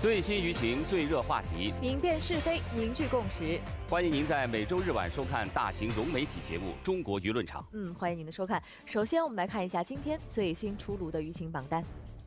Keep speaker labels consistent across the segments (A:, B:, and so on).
A: 最新舆情、最热话题，
B: 明辨是非，凝聚共识。
A: 欢迎您在每周日晚收看大型融媒体节目《中国舆论场》。
B: 欢迎您的收看。首先，我们来看一下今天最新出炉的舆情榜单。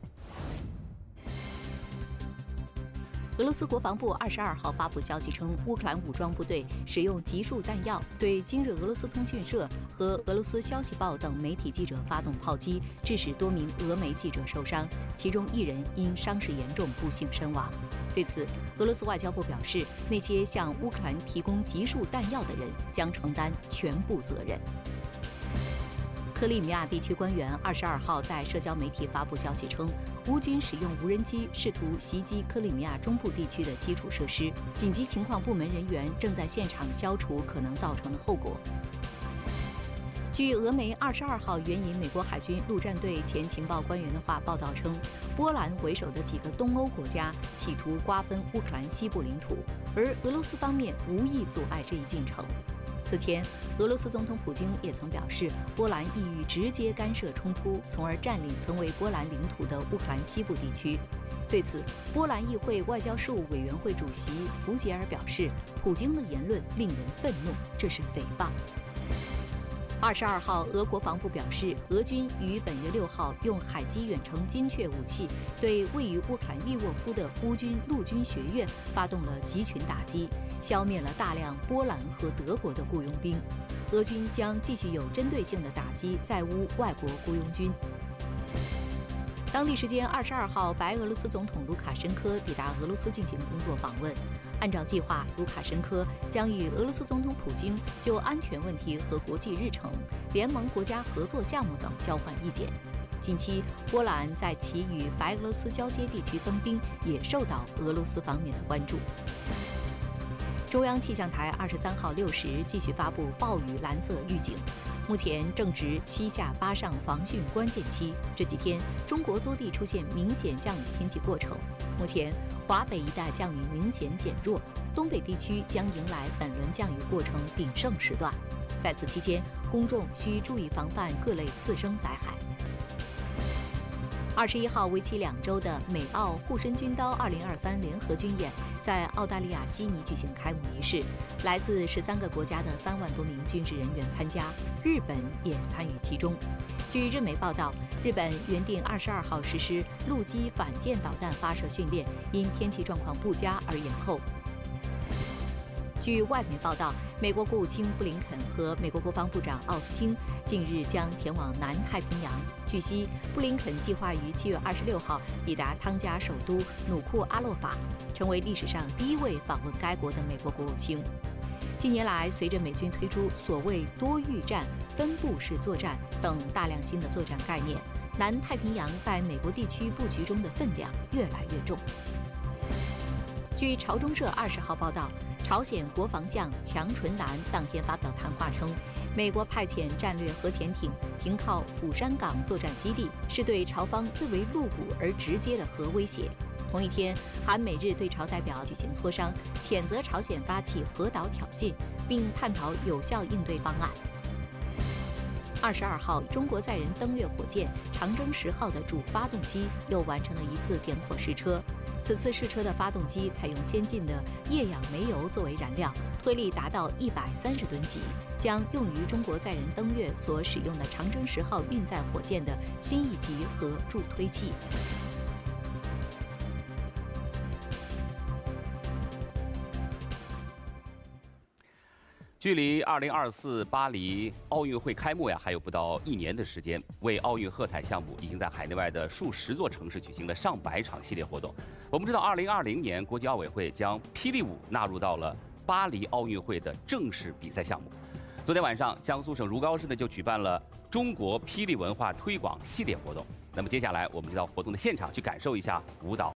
C: 俄罗斯国防部22号发布消息称，乌克兰武装部队使用集束弹药对今日俄罗斯通讯社和俄罗斯消息报等媒体记者发动炮击，致使多名俄媒记者受伤，其中1人因伤势严重不幸身亡。对此，俄罗斯外交部表示，那些向乌克兰提供集束弹药的人将承担全部责任。克里米亚地区官员22号在社交媒体发布消息称，乌军使用无人机试图袭击克里米亚中部地区的基础设施，紧急情况部门人员正在现场消除可能造成的后果。据俄媒22号援引美国海军陆战队前情报官员的话报道称，波兰为首的几个东欧国家企图瓜分乌克兰西部领土，而俄罗斯方面无意阻碍这一进程。此前，俄罗斯总统普京也曾表示，波兰意欲直接干涉冲突，从而占领曾为波兰领土的乌克兰西部地区。对此，波兰议会外交事务委员会主席福杰尔表示，普京的言论令人愤怒，这是诽谤。22号，俄国防部表示，俄军于本月6号用海基远程精确武器对位于乌克兰利沃夫的乌军陆军学院发动了集群打击，消灭了大量波兰和德国的雇佣兵。俄军将继续有针对性的打击在乌外国雇佣军。当地时间22号，白俄罗斯总统卢卡申科抵达俄罗斯进行工作访问。按照计划，卢卡申科将与俄罗斯总统普京就安全问题和国际日程、联盟国家合作项目等交换意见。近期，波兰在其与白俄罗斯交接地区增兵，也受到俄罗斯方面的关注。中央气象台23号6时继续发布暴雨蓝色预警，目前正值7下8上防汛关键期。这几天，中国多地出现明显降雨天气过程。目前，华北一带降雨明显减弱，东北地区将迎来本轮降雨过程鼎盛时段。在此期间，公众需注意防范各类次生灾害。21号，为期2周的美澳护身军刀2023联合军演在澳大利亚悉尼举行开幕仪式，来自13个国家的3万多名军事人员参加，日本也参与其中。据日媒报道，日本原定22号实施陆基反舰导弹发射训练，因天气状况不佳而延后。据外媒报道，美国国务卿布林肯和美国国防部长奥斯汀近日将前往南太平洋。据悉，布林肯计划于7月26号抵达汤加首都努库阿洛法，成为历史上第1位访问该国的美国国务卿。近年来，随着美军推出所谓多域战、分布式作战等大量新的作战概念，南太平洋在美国地区布局中的分量越来越重。据朝中社20号报道，朝鲜国防相强纯南当天发表谈话称，美国派遣战略核潜艇停靠釜山港作战基地，是对朝方最为露骨而直接的核威胁。同一天，韩美日对朝代表举行磋商，谴责朝鲜发起核岛挑衅，并探讨有效应对方案。22号，中国载人登月火箭长征10号的主发动机又完成了一次点火试车。此次试车的发动机采用先进的液氧煤油作为燃料，推力达到130吨级，将用于中国载人登月所使用的长征10号运载火箭的新一级和助推器。
A: 距离2024巴黎奥运会开幕还有不到1年的时间，为奥运喝彩项目已经在海内外的数十座城市举行了上百场系列活动。我们知道，2020年国际奥委会将霹雳舞纳入到了巴黎奥运会的正式比赛项目。昨天晚上，江苏省如皋市就举办了中国霹雳文化推广系列活动。那么接下来，我们就到活动的现场去感受一下舞蹈。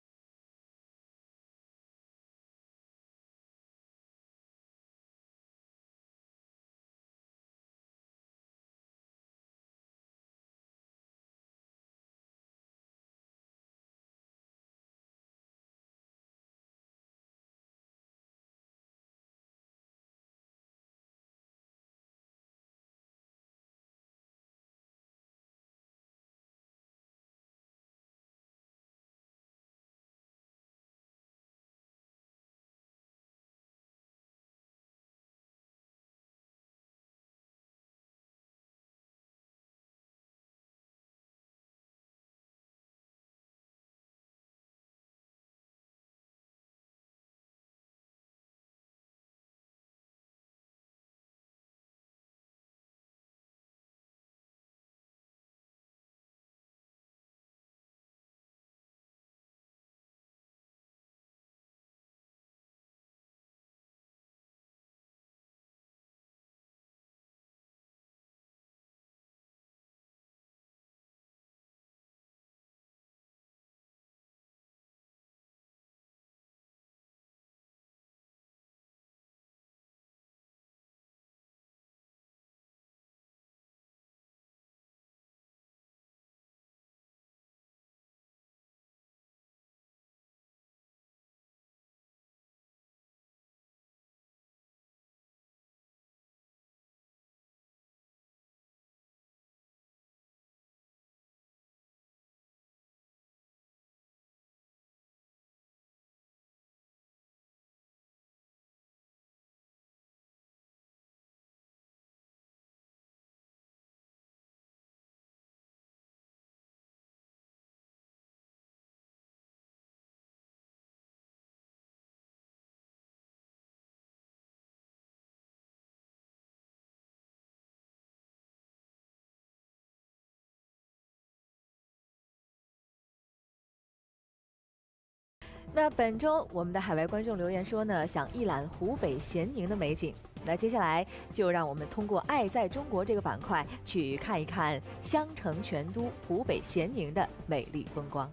B: 那本周我们的海外观众留言说呢，想一览湖北咸宁的美景。那接下来就让我们通过“爱在中国”这个板块去看一看香城泉都湖北咸宁的美丽风光。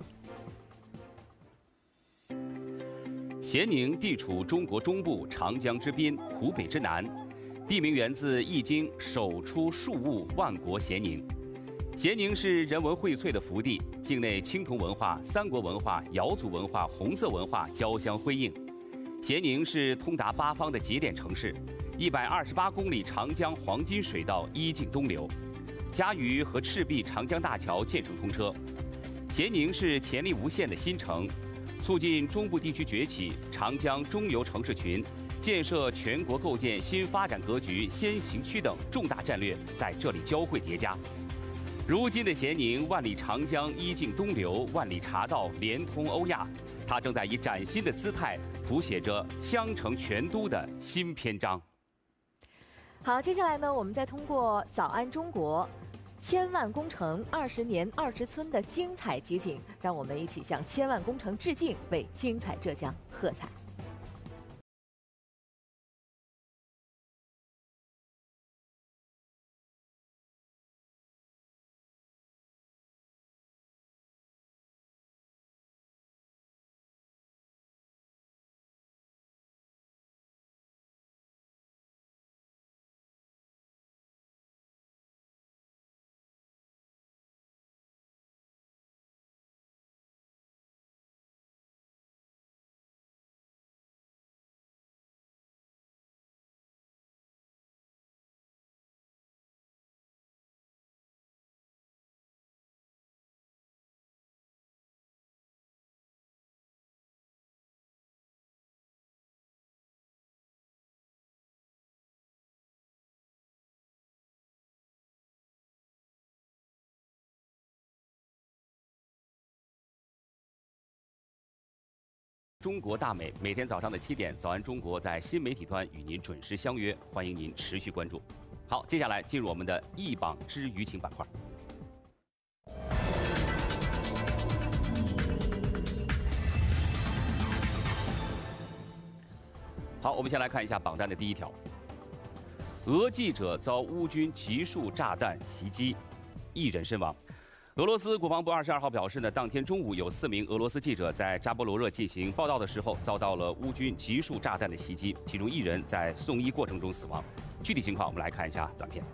A: 咸宁地处中国中部长江之滨，湖北之南，地名源自《易经》“手出数物，万国咸宁”。咸宁是人文荟萃的福地，境内青铜文化、三国文化、瑶族文化、红色文化交相辉映。咸宁是通达八方的节点城市，128公里长江黄金水道一径东流，嘉峪和赤壁长江大桥建成通车。咸宁是潜力无限的新城，促进中部地区崛起，长江中游城市群建设全国构建新发展格局先行区等重大战略在这里交汇叠加。如今的咸宁，万里长江一径东流，万里茶道连通欧亚，它正在以崭新的姿态谱写着香城泉都的新篇章。
B: 好，接下来呢，我们再通过《早安中国》千万工程20年20村的精彩集锦，让我们一起向千万工程致敬，为精彩浙江喝彩。
A: 中国大美，每天早上的7点，早安中国在新媒体端与您准时相约，欢迎您持续关注。好，接下来进入我们的一榜之舆情板块。好，我们先来看一下榜单的第一条：俄记者遭乌军集束炸弹袭击，1人身亡。俄罗斯国防部22号表示呢，当天中午有4名俄罗斯记者在扎波罗热进行报道的时候，遭到了乌军集束炸弹的袭击，其中1人在送医过程中死亡。具体情况我们来看一下短片。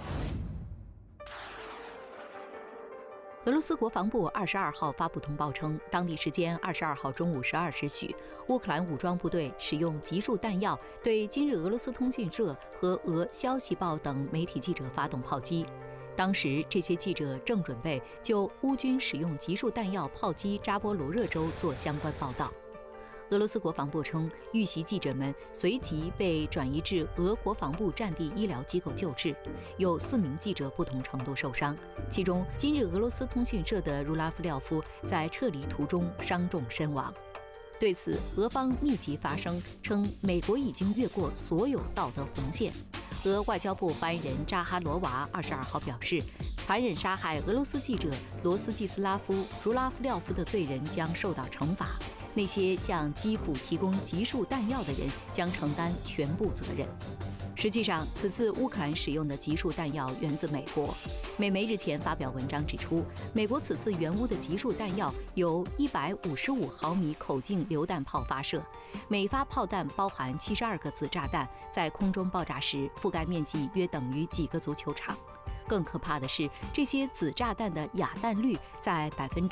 C: 俄罗斯国防部22号发布通报称，当地时间22号中午12时许，乌克兰武装部队使用集束弹药对今日俄罗斯通讯社和俄消息报等媒体记者发动炮击。当时，这些记者正准备就乌军使用集束弹药炮击扎波罗热州做相关报道。俄罗斯国防部称，遇袭记者们随即被转移至俄国防部战地医疗机构救治，有4名记者不同程度受伤，其中今日俄罗斯通讯社的茹拉夫廖夫在撤离途中伤重身亡。对此，俄方密集发声称，美国已经越过所有道德红线。俄外交部发言人扎哈罗娃22号表示，残忍杀害俄罗斯记者罗斯季斯拉夫·茹拉夫廖夫的罪人将受到惩罚，那些向基辅提供集束弹药的人将承担全部责任。实际上，此次乌克兰使用的集束弹药源自美国。美媒日前发表文章指出，美国此次援乌的集束弹药由155毫米口径榴弹炮发射，每发炮弹包含72个子炸弹，在空中爆炸时覆盖面积约等于几个足球场。更可怕的是，这些子炸弹的哑弹率在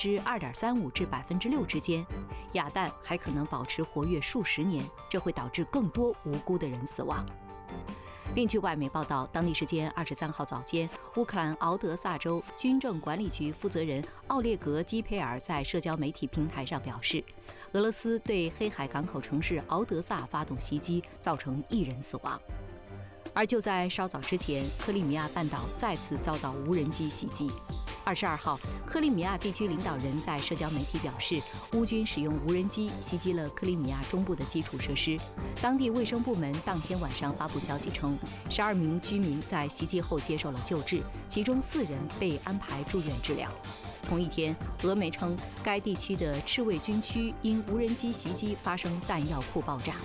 C: 2.35%至6%之间，哑弹还可能保持活跃数十年，这会导致更多无辜的人死亡。另据外媒报道，当地时间23号早间，乌克兰敖德萨州军政管理局负责人奥列格·基佩尔在社交媒体平台上表示，俄罗斯对黑海港口城市敖德萨发动袭击，造成1人死亡。而就在稍早之前，克里米亚半岛再次遭到无人机袭击。22号，克里米亚地区领导人在社交媒体表示，乌军使用无人机袭击了克里米亚中部的基础设施。当地卫生部门当天晚上发布消息称，12名居民在袭击后接受了救治，其中4人被安排住院治疗。 同一天，俄媒称该地区的赤卫军区因无人机袭击发生弹药库爆炸。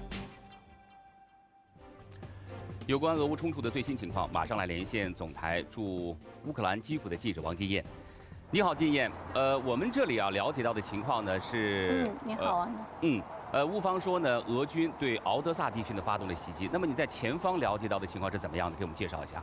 A: 有关俄乌冲突的最新情况，马上来连线总台驻乌克兰基辅的记者王金燕。你好，金燕。我们这里了解到的情况呢是，
D: 你好啊。
A: 乌方说呢，俄军对敖德萨地区呢发动了袭击。那么你在前方了解到的情况是怎么样的？给我们介绍一下。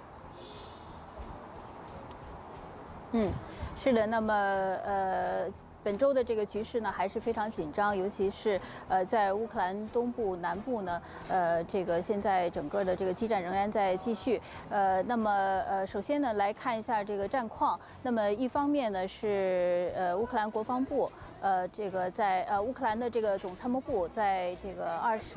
D: 是的。那么本周的这个局势呢还是非常紧张，尤其是在乌克兰东部、南部呢，这个现在整个的这个激战仍然在继续。那么首先呢来看一下这个战况。那么一方面呢是乌克兰国防部。这个在乌克兰的这个总参谋部在这个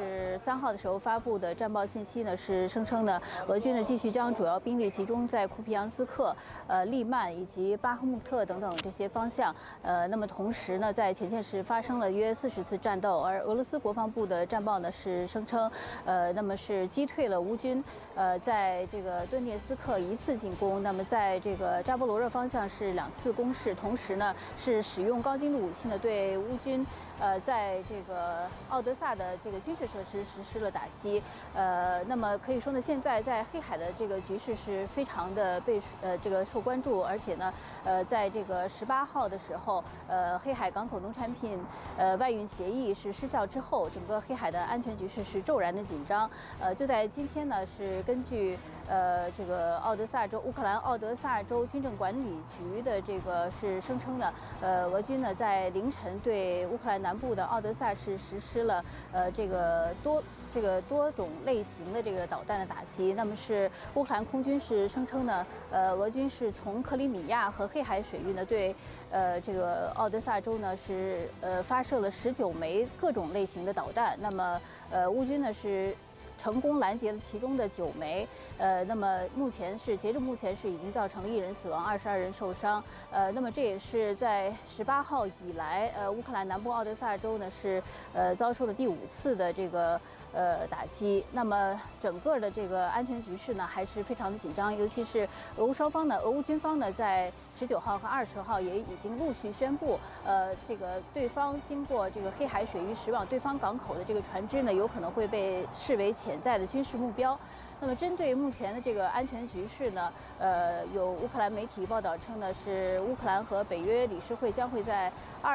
D: 23号的时候发布的战报信息呢，是声称呢，俄军呢继续将主要兵力集中在库皮扬斯克、利曼以及巴赫穆特等等这些方向。那么同时呢，在前线是发生了约40次战斗，而俄罗斯国防部的战报呢是声称，那么是击退了乌军，在这个顿涅斯克1次进攻，那么在这个扎波罗热方向是2次攻势，同时呢是使用高精度武器呢。对乌军，在这个奥德萨的这个军事设施实施了打击，那么可以说呢，现在在黑海的这个局势是非常的这个受关注，而且呢，在这个18号的时候，黑海港口农产品外运协议是失效之后，整个黑海的安全局势是骤然的紧张。就在今天呢，是根据这个乌克兰奥德萨州军政管理局的这个是声称呢，俄军呢在凌晨对乌克兰南部的奥德萨市实施了这个多种类型的这个导弹的打击。那么是乌克兰空军是声称呢，俄军是从克里米亚和黑海水域呢对这个奥德萨州呢是发射了19枚各种类型的导弹。那么乌军呢是成功拦截了其中的9枚，那么截至目前是已经造成了1人死亡，22人受伤，那么这也是在18号以来，乌克兰南部奥德萨州呢是遭受了第5次的这个打击。那么整个的这个安全局势呢还是非常的紧张，尤其是俄乌军方呢在19号和20号也已经陆续宣布，这个对方经过这个黑海水域驶往对方港口的这个船只呢，有可能会被视为潜在的军事目标。那么，针对目前的这个安全局势呢，有乌克兰媒体报道称呢，是乌克兰和北约理事会将会在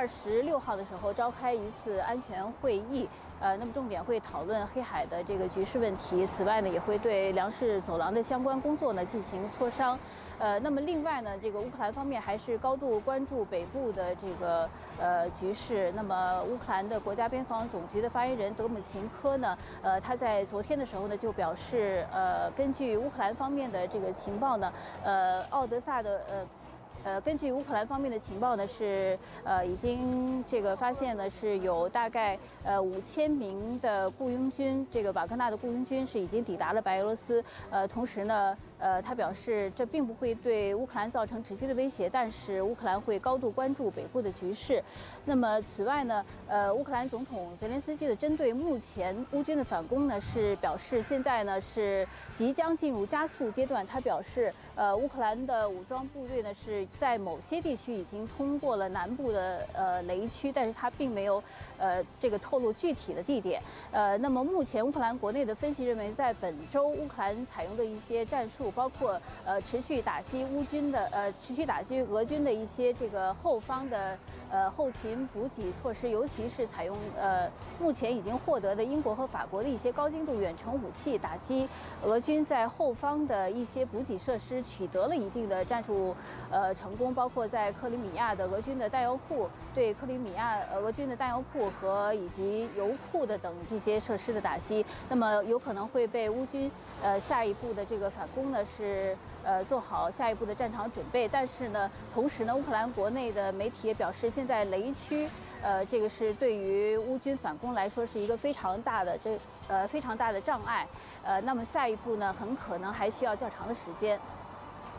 D: 26号的时候召开一次安全会议。那么重点会讨论黑海的这个局势问题。此外呢，也会对粮食走廊的相关工作呢进行磋商。那么另外呢，这个乌克兰方面还是高度关注北部的这个局势。那么乌克兰的国家边防总局的发言人德姆琴科呢，他在昨天的时候呢就表示，根据乌克兰方面的这个情报呢，奥德萨的根据乌克兰方面的情报呢，是已经这个发现呢是有大概5000名的雇佣军，这个瓦格纳的雇佣军是已经抵达了白俄罗斯。同时呢，他表示这并不会对乌克兰造成直接的威胁，但是乌克兰会高度关注北部的局势。那么此外呢，乌克兰总统泽连斯基的针对目前乌军的反攻呢，是表示现在呢是即将进入加速阶段。他表示，乌克兰的武装部队呢是在某些地区已经通过了南部的雷区，但是他并没有这个透露具体的地点。那么目前乌克兰国内的分析认为，在本周乌克兰采用的一些战术，包括持续打击俄军的一些这个后方的后勤补给措施，尤其是采用目前已经获得的英国和法国的一些高精度远程武器，打击俄军在后方的一些补给设施，取得了一定的战术成功，包括在克里米亚的俄军的弹药库，对克里米亚俄军的弹药库和以及油库的等这些设施的打击，那么有可能会被乌军下一步的这个反攻呢是做好下一步的战场准备。但是呢，同时呢，乌克兰国内的媒体也表示，现在雷区这个是对于乌军反攻来说是一个非常大的障碍。那么下一步呢，很可能还需要较长的时间。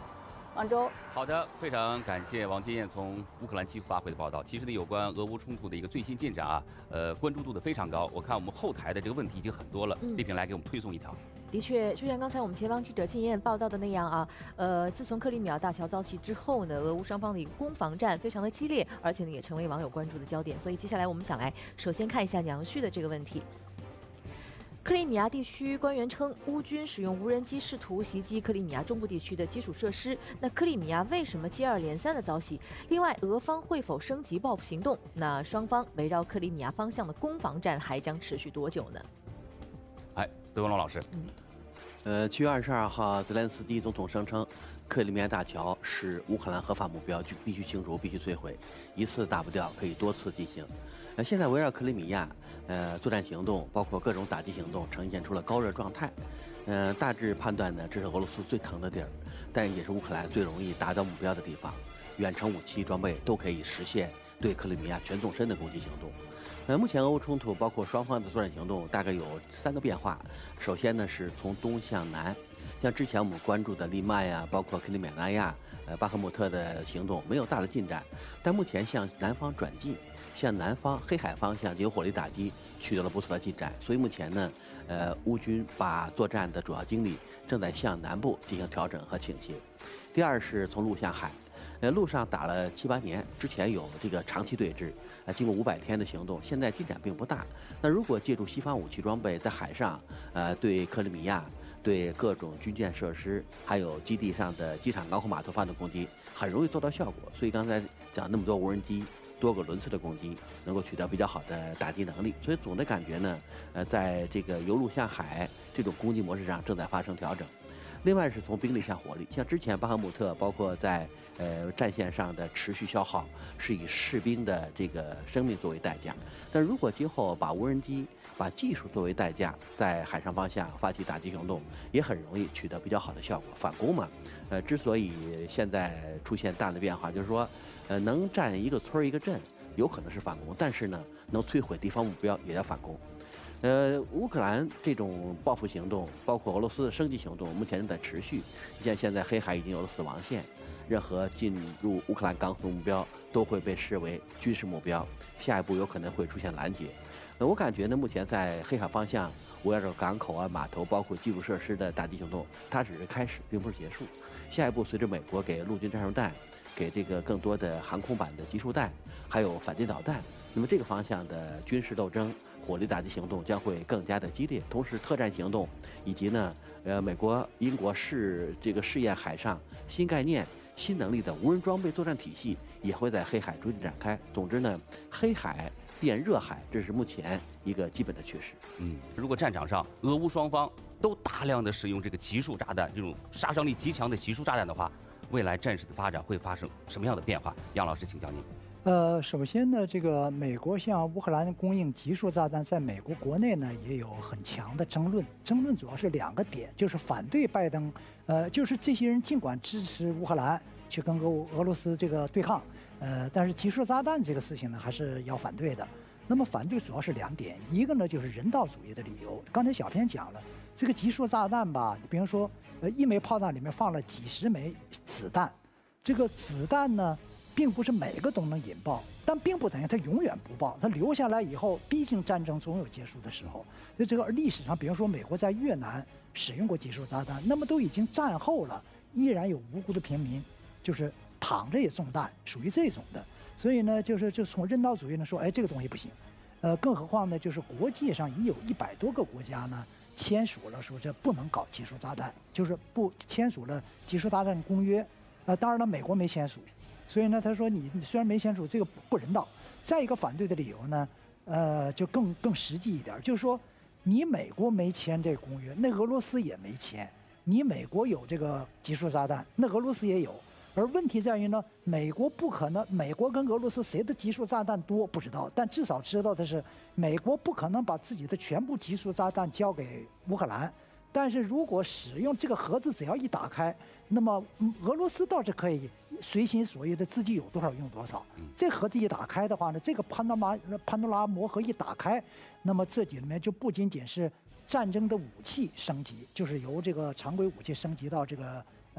D: 王周。
A: 好的，非常感谢王金燕从乌克兰基辅发回的报道。其实呢，有关俄乌冲突的一个最新进展啊，关注度的非常高。我看我们后台的这个问题已经很多了，丽萍来给我们推送一条。
B: 的确，就像刚才我们前方记者金燕报道的那样啊，自从克里米亚大桥遭袭之后呢，俄乌双方的一个攻防战非常的激烈，而且呢也成为网友关注的焦点。所以接下来我们想来首先看一下娘婿的这个问题。克里米亚地区官员称，乌军使用无人机试图袭击克里米亚中部地区的基础设施。那克里米亚为什么接二连三的遭袭？另外，俄方会否升级报复行动？那双方围绕克里米亚方向的攻防战还将持续多久呢？
A: 德文龙老师
E: ，7月22号，泽连斯基总统声称，克里米亚大桥是乌克兰合法目标，就必须清除、必须摧毁，一次打不掉，可以多次进行。现在围绕克里米亚，作战行动包括各种打击行动呈现出了高热状态。大致判断呢，这是俄罗斯最疼的地儿，但也是乌克兰最容易达到目标的地方。远程武器装备都可以实现对克里米亚全纵深的攻击行动。目前俄乌冲突包括双方的作战行动大概有3个变化。首先呢，是从东向南，像之前我们关注的利曼呀，包括克里米亚、巴赫穆特的行动没有大的进展，但目前向南方转进，向南方黑海方向有火力打击，取得了不错的进展。所以目前呢，乌军把作战的主要精力正在向南部进行调整和倾斜。第二是从陆向海。路上打了7、8年，之前有这个长期对峙，经过500天的行动，现在进展并不大。那如果借助西方武器装备在海上，对克里米亚、对各种军舰设施，还有基地上的机场、港口、码头发动攻击，很容易做到效果。所以刚才讲那么多无人机、多个轮次的攻击，能够取得比较好的打击能力。所以总的感觉呢，在这个由陆向海这种攻击模式上正在发生调整。另外是从兵力向火力，像之前巴赫穆特，包括在战线上的持续消耗，是以士兵的这个生命作为代价。但如果今后把无人机、把技术作为代价，在海上方向发起打击行动，也很容易取得比较好的效果。反攻嘛，之所以现在出现大的变化，就是说，能占一个村一个镇，有可能是反攻，但是呢，能摧毁地方目标也要反攻。乌克兰这种报复行动，包括俄罗斯的升级行动，目前正在持续。像现在黑海已经有了死亡线，任何进入乌克兰港口目标都会被视为军事目标，下一步有可能会出现拦截。我感觉呢，目前在黑海方向围绕着港口啊、码头，包括基础设施的打击行动，它只是开始，并不是结束。下一步，随着美国给陆军战术弹，给这个更多的航空版的集束弹，还有反舰导弹，那么这个方向的军事斗争、火力打击行动将会更加的激烈。同时，特战行动以及呢，美国、英国试验海上新概念、新能力的无人装备作战体系也会在黑海逐渐展开。总之呢，黑海变热海，这是目前一个基本的趋势。
A: 如果战场上俄乌双方都大量的使用这个集束炸弹，这种杀伤力极强的集束炸弹的话，未来战事的发展会发生什么样的变化？杨老师，请教您。
F: 首先呢，这个美国向乌克兰供应集束炸弹，在美国国内呢也有很强的争论。争论主要是2个点，就是反对拜登，就是这些人尽管支持乌克兰去跟俄罗斯这个对抗，但是集束炸弹这个事情呢还是要反对的。那么反对主要是2点，一个呢就是人道主义的理由。刚才小天讲了，这个集束炸弹吧，比方说，1枚炮弹里面放了几十枚子弹，这个子弹呢，并不是每个都能引爆，但并不等于它永远不爆。它留下来以后，毕竟战争总有结束的时候。所以这个历史上，比如说美国在越南使用过集束炸弹，那么都已经战后了，依然有无辜的平民就是躺着也中弹，属于这种的。所以呢，就从人道主义呢说，哎，这个东西不行。更何况呢，就是国际上已有100多个国家呢签署了说这不能搞集束炸弹，就是不签署了集束炸弹公约。当然了，美国没签署。所以呢，他说你虽然没签署，这个不人道。再一个反对的理由呢，就更实际一点，就是说你美国没签这个公约，那俄罗斯也没签。你美国有这个集束炸弹，那俄罗斯也有。而问题在于呢，美国不可能，美国跟俄罗斯谁的集束炸弹多不知道，但至少知道的是，美国不可能把自己的全部集束炸弹交给乌克兰。但是如果使用这个盒子，只要一打开，那么俄罗斯倒是可以随心所欲的自己有多少用多少。这盒子一打开的话呢，这个潘多拉魔盒一打开，那么这里面就不仅仅是战争的武器升级，就是由这个常规武器升级到这个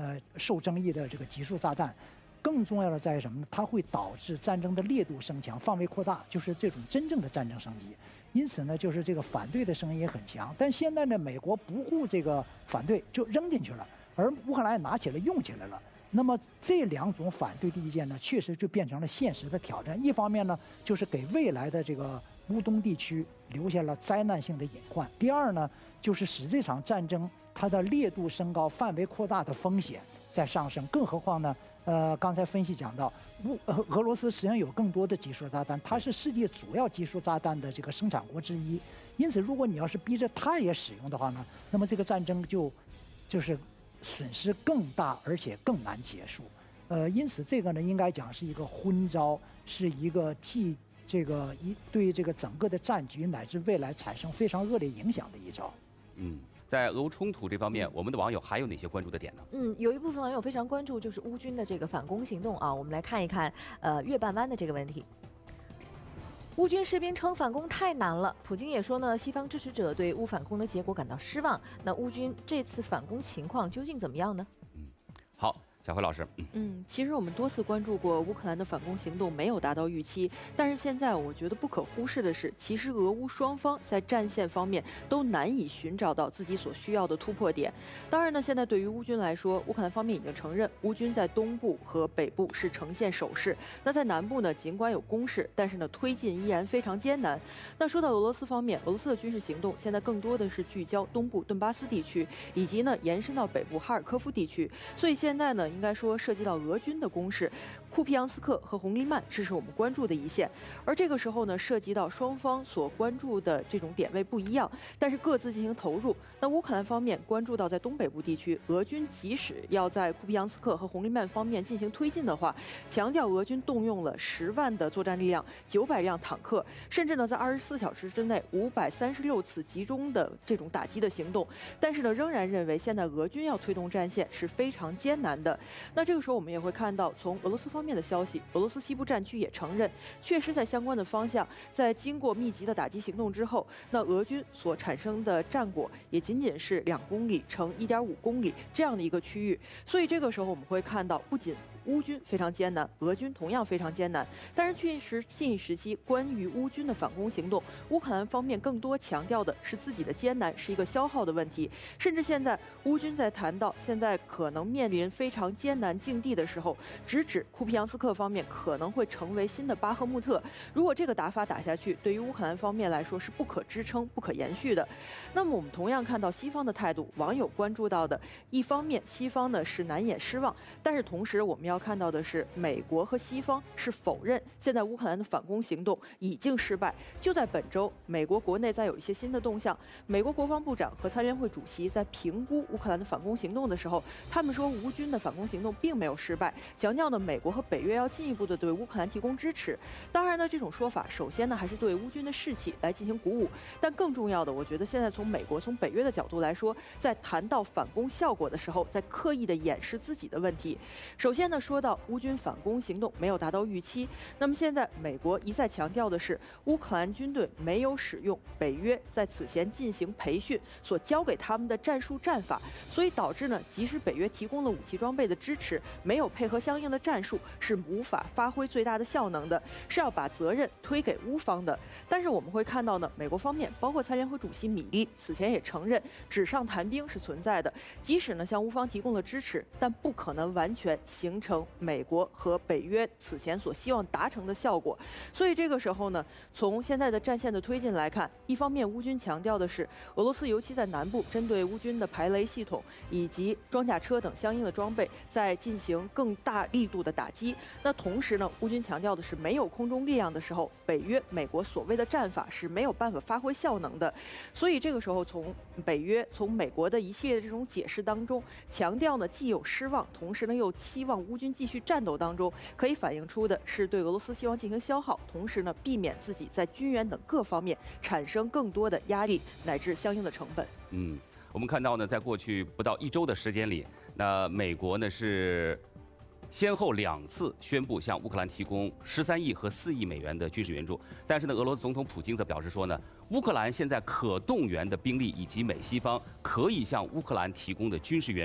F: 受争议的这个集束炸弹。更重要的在于什么呢？它会导致战争的烈度升强、范围扩大，就是这种真正的战争升级。因此呢，就是这个反对的声音也很强。但现在呢，美国不顾这个反对就扔进去了，而乌克兰也拿起来用起来了。那么这两种反对的意见呢，确实就变成了现实的挑战。一方面呢，就是给未来的这个乌东地区留下了灾难性的隐患；第二呢，就是使这场战争它的烈度升高、范围扩大的风险在上升。更何况呢？刚才分析讲到，俄罗斯实际上有更多的集束炸弹，它是世界主要集束炸弹的这个生产国之一。因此，如果你要是逼着它也使用的话呢，那么这个战争就是损失更大，而且更难结束。因此这个呢，应该讲是一个昏招，是一个既对这个整个的战局乃至未来产生非常恶劣影响的一招。
A: 在俄乌冲突这方面，我们的网友还有哪些关注的点呢？
B: 有一部分网友非常关注就是乌军的这个反攻行动啊，我们来看一看月半湾的这个问题。乌军士兵称反攻太难了，普京也说呢，西方支持者对乌反攻的结果感到失望。那乌军这次反攻情况究竟怎么样呢？
A: 好。小辉老师，
G: 其实我们多次关注过乌克兰的反攻行动没有达到预期，但是现在我觉得不可忽视的是，其实俄乌双方在战线方面都难以寻找到自己所需要的突破点。当然呢，现在对于乌军来说，乌克兰方面已经承认乌军在东部和北部是呈现守势，那在南部呢，尽管有攻势，但是呢推进依然非常艰难。那说到俄罗斯方面，俄罗斯的军事行动现在更多的是聚焦东部顿巴斯地区，以及呢延伸到北部哈尔科夫地区，所以现在呢，应该说涉及到俄军的攻势，库皮扬斯克和红利曼这是我们关注的一线。而这个时候呢，涉及到双方所关注的这种点位不一样，但是各自进行投入。那乌克兰方面关注到在东北部地区，俄军即使要在库皮扬斯克和红利曼方面进行推进的话，强调俄军动用了10万的作战力量、900辆坦克，甚至呢在24小时之内536次集中的这种打击的行动。但是呢，仍然认为现在俄军要推动战线是非常艰难的。那这个时候我们也会看到，从俄罗斯方面的消息，俄罗斯西部战区也承认，确实在相关的方向，在经过密集的打击行动之后，那俄军所产生的战果也仅仅是2公里乘1.5公里这样的一个区域。所以这个时候我们会看到，不仅乌军非常艰难，俄军同样非常艰难。但是确实，近时期关于乌军的反攻行动，乌克兰方面更多强调的是自己的艰难是一个消耗的问题。甚至现在乌军在谈到现在可能面临非常艰难境地的时候，直指库皮扬斯克方面可能会成为新的巴赫穆特。如果这个打法打下去，对于乌克兰方面来说是不可支撑、不可延续的。那么我们同样看到西方的态度，网友关注到的，一方面西方呢是难掩失望，但是同时我们要看到的是，美国和西方是否认现在乌克兰的反攻行动已经失败。就在本周，美国国内再有一些新的动向。美国国防部长和参联会主席在评估乌克兰的反攻行动的时候，他们说乌军的反攻行动并没有失败，强调呢美国和北约要进一步的对乌克兰提供支持。当然呢，这种说法首先呢还是对乌军的士气来进行鼓舞，但更重要的，我觉得现在从美国、从北约的角度来说，在谈到反攻效果的时候，在刻意的掩饰自己的问题。首先呢，说到乌军反攻行动没有达到预期，那么现在美国一再强调的是，乌克兰军队没有使用北约在此前进行培训所教给他们的战术战法，所以导致呢，即使北约提供了武器装备的支持，没有配合相应的战术，是无法发挥最大的效能的，是要把责任推给乌方的。但是我们会看到呢，美国方面包括参联会主席米利此前也承认，纸上谈兵是存在的，即使呢向乌方提供了支持，但不可能完全形成美国和北约此前所希望达成的效果。所以这个时候呢，从现在的战线的推进来看，一方面乌军强调的是俄罗斯尤其在南部针对乌军的排雷系统以及装甲车等相应的装备在进行更大力度的打击。那同时呢，乌军强调的是没有空中力量的时候，北约美国所谓的战法是没有办法发挥效能的。所以这个时候从北约从美国的一系列的这种解释当中，强调呢既有失望，同时呢又期望乌军继续战斗当中，可以反映出的是对俄罗斯希望进行消耗，同时呢避免自己在军援等各方面产生更多的压力乃至相应的成本。
A: 我们看到呢，在过去不到1周的时间里，那美国呢是先后2次宣布向乌克兰提供13亿和4亿美元的军事援助，但是呢，俄罗斯总统普京则表示说呢，乌克兰现在可动员的兵力以及美西方可以向乌克兰提供的军事援助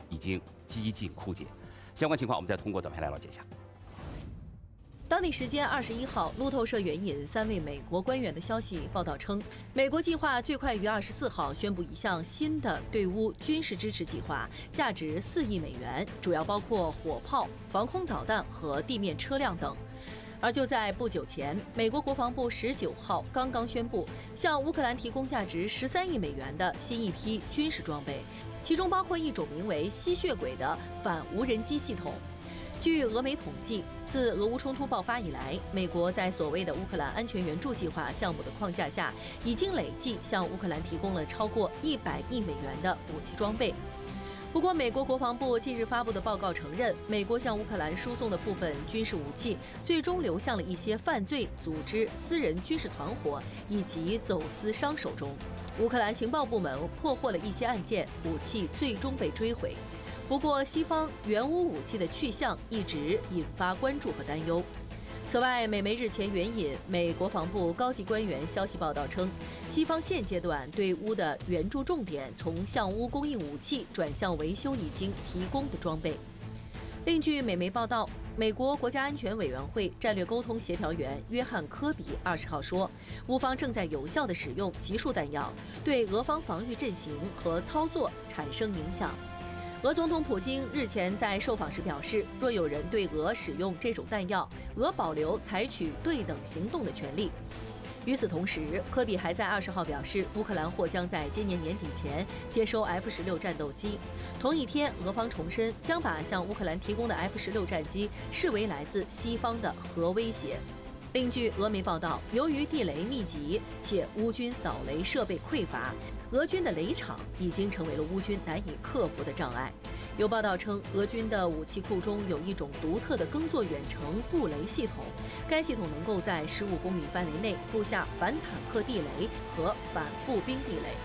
A: 已经几近枯竭。相关情况我们再通过短片来了解一下。
C: 当地时间21号，路透社援引3位美国官员的消息报道称，美国计划最快于24号宣布一项新的对乌军事支持计划，价值4亿美元，主要包括火炮、防空导弹和地面车辆等。而就在不久前，美国国防部19号刚刚宣布，向乌克兰提供价值13亿美元的新一批军事装备，其中包括一种名为吸血鬼的反无人机系统。据俄媒统计，自俄乌冲突爆发以来，美国在所谓的乌克兰安全援助计划项目的框架下，已经累计向乌克兰提供了超过100亿美元的武器装备。不过，美国国防部近日发布的报告承认，美国向乌克兰输送的部分军事武器，最终流向了一些犯罪组织、私人军事团伙以及走私商手中。乌克兰情报部门破获了一些案件，武器最终被追回。不过，西方援乌武器的去向一直引发关注和担忧。此外，美媒日前援引美国防部高级官员消息报道称，西方现阶段对乌的援助重点从向乌供应武器转向维修已经提供的装备。另据美媒报道，美国国家安全委员会战略沟通协调员约翰·科比20号说，乌方正在有效地使用集束弹药，对俄方防御阵型和操作产生影响。俄总统普京日前在受访时表示，若有人对俄使用这种弹药，俄保留采取对等行动的权利。与此同时，科比还在20号表示，乌克兰或将在今年年底前接收 F-16战斗机。同一天，俄方重申将把向乌克兰提供的 F-16战机视为来自西方的核威胁。另据俄媒报道，由于地雷密集且乌军扫雷设备匮乏，俄军的雷场已经成为了乌军难以克服的障碍。有报道称，俄军的武器库中有一种独特的耕作远程布雷系统，该系统能够在15公里范围内布下反坦克地雷和反步兵地雷。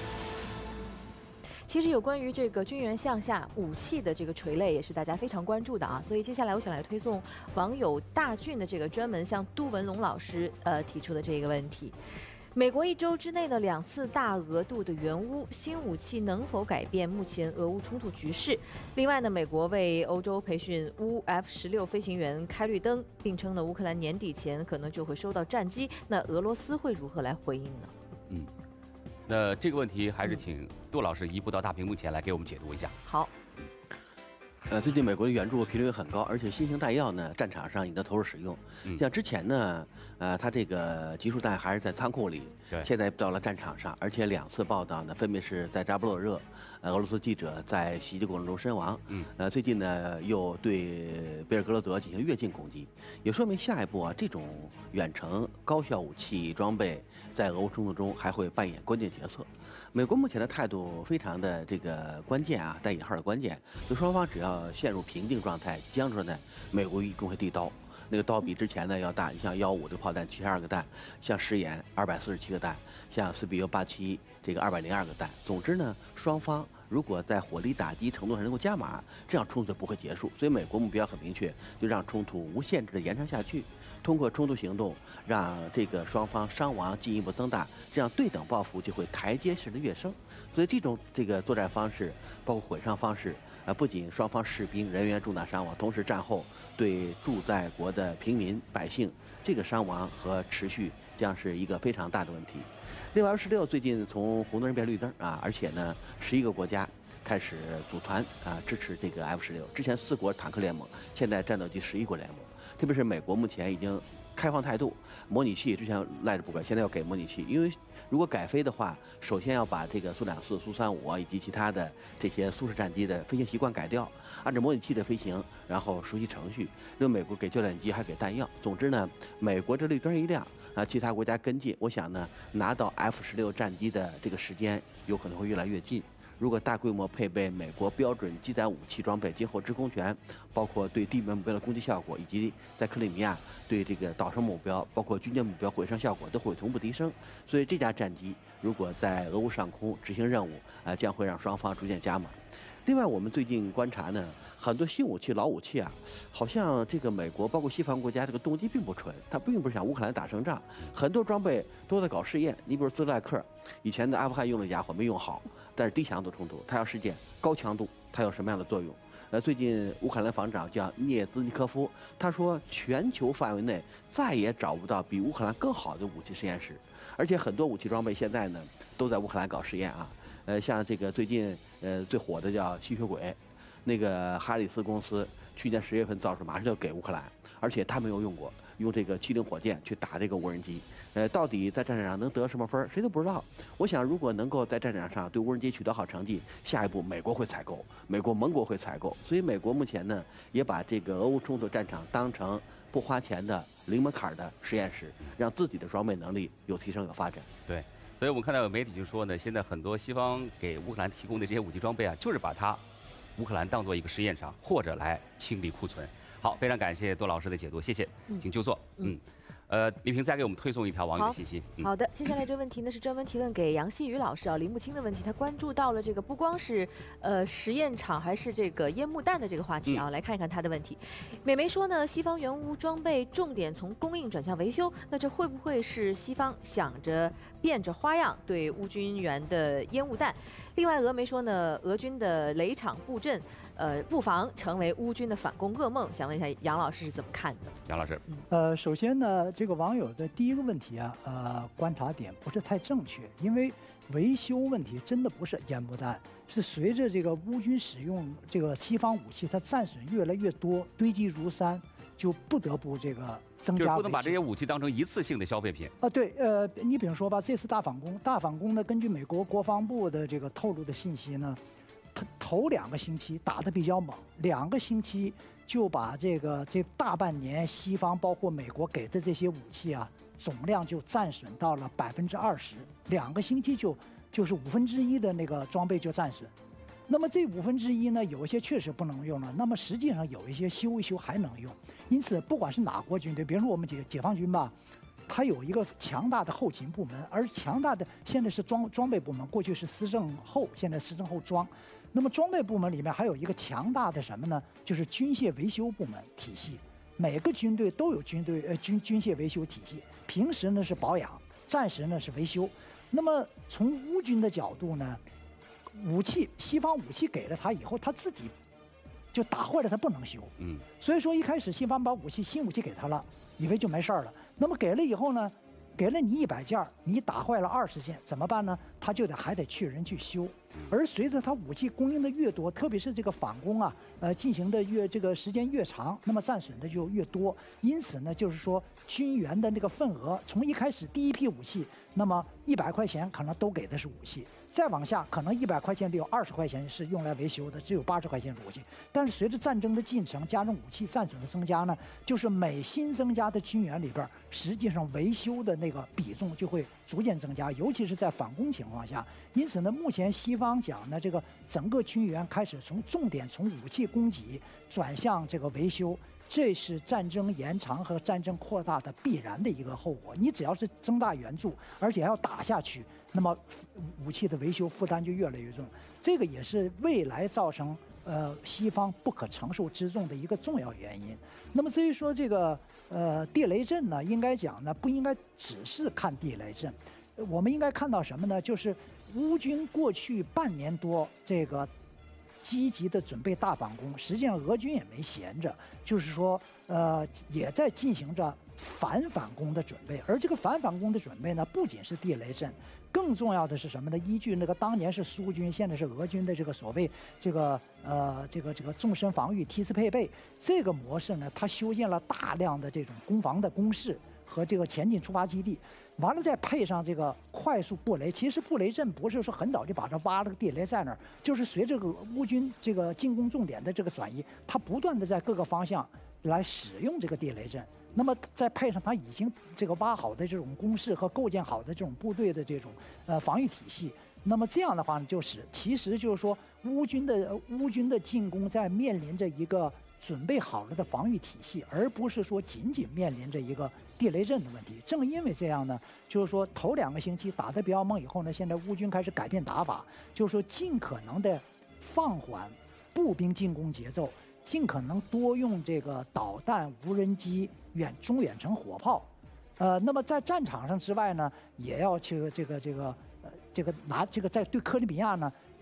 B: 其实有关于这个军援向下武器的这个垂类，也是大家非常关注的啊。所以接下来我想来推送网友大俊的这个专门向杜文龙老师提出的这个问题：美国1周之内的2次大额度的援乌，新武器能否改变目前俄乌冲突局势？另外呢，美国为欧洲培训乌 F-16飞行员开绿灯，并称呢乌克兰年底前可能就会收到战机，那俄罗斯会如何来回应呢？
A: 那这个问题还是请杜老师移步到大屏幕前来给我们解读一下。
B: 好。
E: 最近美国的援助频率很高，而且新型弹药呢，战场上已经投入使用。像之前呢，它这个集束弹还是在仓库里，现在到了战场上，而且2次报道呢，分别是在扎波洛热，俄罗斯记者在袭击过程中身亡。最近呢，又对贝尔格罗德进行越境攻击，也说明下一步啊，这种远程高效武器装备在俄乌冲突中还会扮演关键角色。美国目前的态度非常的这个关键啊，带引号的关键，就双方只要陷入平静状态、僵状态，美国一定会递刀。那个刀比之前呢要大，你像155的炮弹72个弹，像石岩247个弹，像4BU87这个202个弹。总之呢，双方如果在火力打击程度上能够加码，这样冲突就不会结束。所以美国目标很明确，就让冲突无限制的延长下去。通过冲突行动，让这个双方伤亡进一步增大，这样对等报复就会台阶式的跃升。所以这个作战方式，包括毁伤方式，不仅双方士兵人员重大伤亡，同时战后对驻在国的平民百姓这个伤亡和持续将是一个非常大的问题。另外，F-16最近从红灯变绿灯啊，而且呢，11个国家开始组团支持这个 F-16。之前4国坦克联盟，现在战斗机11国联盟。特别是美国目前已经开放态度，模拟器之前赖着不管，现在要给模拟器，因为如果改飞的话，首先要把这个苏24、苏35以及其他的这些苏式战机的飞行习惯改掉，按照模拟器的飞行，然后熟悉程序。因为美国给教练机还给弹药。总之呢，美国这绿灯一亮其他国家跟进，我想呢，拿到 F-16战机的这个时间有可能会越来越近。如果大规模配备美国标准机载武器装备，今后制空权，包括对地面目标的攻击效果，以及在克里米亚对这个岛上目标，包括军舰目标毁伤效果都会同步提升。所以这架战机如果在俄乌上空执行任务，将会让双方逐渐加码。另外，我们最近观察呢，很多新武器、老武器啊，好像这个美国包括西方国家这个动机并不纯，它并不是想乌克兰打胜仗，很多装备都在搞试验。你比如斯赖克，以前的阿富汗用的家伙没用好，但是低强度冲突，它要实践高强度、 它有什么样的作用。最近乌克兰防长叫涅兹尼科夫，他说全球范围内再也找不到比乌克兰更好的武器实验室，而且很多武器装备现在呢都在乌克兰搞实验啊。像这个最近最火的叫吸血鬼，那个哈里斯公司去年10月份造出，马上就给乌克兰，而且他没有用过，用这个70火箭去打这个无人机。到底在战场上能得什么分，谁都不知道。我想，如果能够在战场上对无人机取得好成绩，下一步美国会采购，美国盟国会采购。所以美国目前呢，也把这个俄乌冲突战场当成不花钱的零门槛的实验室，让自己的装备能力有提升有发展。
A: 对，所以我们看到有媒体就说呢，现在很多西方给乌克兰提供的这些武器装备啊，就是把它乌克兰当做一个实验场，或者来清理库存。好，非常感谢多老师的解读，谢谢，请就坐。李萍再给我们推送一条网友的信息。
B: 好的，接下来这个问题呢是专门提问给杨希宇老师啊，林木清的问题，他关注到了这个不光是实验场，还是这个烟幕弹的这个话题啊，来看一看他的问题。美媒说呢，西方援乌装备重点从供应转向维修，那这会不会是西方想着变着花样对乌军援的烟雾弹？另外，俄媒说呢，俄军的雷场布阵，布防成为乌军的反攻噩梦。想问一下杨老师是怎么看的？
A: 杨老师，
F: 首先呢，这个网友的第一个问题啊，观察点不是太正确，因为维修问题真的不是烟幕弹，是随着这个乌军使用这个西方武器，它战损越来越多，堆积如山，就不得不这个增加。
A: 就是不能把这些武器当成一次性的消费品
F: 啊。对，你比如说吧，这次大反攻呢，根据美国国防部的这个透露的信息呢，他头2个星期打得比较猛，2个星期就把这大半年西方包括美国给的这些武器啊，总量就战损到了20%，2个星期就是1/5的那个装备就战损。那么这1/5呢，有一些确实不能用了，那么实际上有一些修一修还能用。因此，不管是哪国军队，比如说我们解放军吧，它有一个强大的后勤部门，而强大的现在是装备部门，过去是司政后，现在司政后装。那么装备部门里面还有一个强大的什么呢？就是军械维修部门体系。每个军队都有军械维修体系，平时呢是保养，战时呢是维修。那么从乌军的角度呢，西方武器给了他以后，他自己就打坏了，他不能修。所以说一开始西方把新武器给他了，以为就没事了。那么给了以后呢，给了你100件，你打坏了20件，怎么办呢？他就还得去人去修。而随着他武器供应的越多，特别是这个反攻啊，进行的这个时间越长，那么战损的就越多。因此呢，就是说军援的那个份额，从一开始第一批武器，那么100块钱可能都给的是武器，再往下可能100块钱里有20块钱是用来维修的，只有80块钱是武器。但是随着战争的进程，加上武器战损的增加呢，就是每新增加的军援里边，实际上维修的那个比重就会逐渐增加，尤其是在反攻情况下。因此呢，目前西方讲呢，这个整个军援开始重点从武器供给转向这个维修，这是战争延长和战争扩大的必然的一个后果。你只要是增大援助，而且还要打下去，那么武器的维修负担就越来越重。这个也是未来造成西方不可承受之重的一个重要原因。那么至于说这个地雷阵呢，应该讲呢，不应该只是看地雷阵，我们应该看到什么呢？就是乌军过去半年多这个积极的准备大反攻，实际上俄军也没闲着，就是说也在进行着反攻的准备。而这个反攻的准备呢，不仅是地雷阵，更重要的是什么呢？依据那个当年是苏军，现在是俄军的这个所谓这个纵深防御梯次配备这个模式呢，它修建了大量的这种攻防的工事和这个前进出发基地，完了再配上这个快速布雷。其实布雷阵不是说很早就把它挖了个地雷在那儿，就是随着乌军这个进攻重点的这个转移，它不断的在各个方向来使用这个地雷阵。那么再配上它已经这个挖好的这种工事和构建好的这种部队的这种防御体系，那么这样的话呢，其实就是说乌军的进攻在面临着一个准备好了的防御体系，而不是说仅仅面临着一个地雷阵的问题。正因为这样呢，就是说头2个星期打得比较猛以后呢，现在乌军开始改变打法，就是说尽可能的放缓步兵进攻节奏，尽可能多用这个导弹、无人机、中远程火炮。那么在战场上之外呢，也要去在对克里米亚呢，